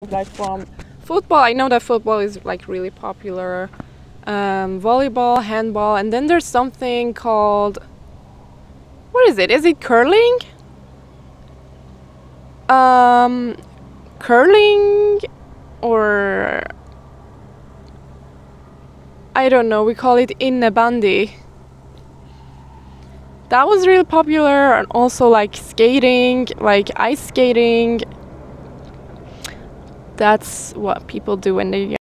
Like from football, I know that football is like really popular. Volleyball, handball, and then there's something called, what is it? Is it curling? Curling, or I don't know, we call it innebandy. That was really popular, and also like skating, like ice skating. That's what people do when they're young.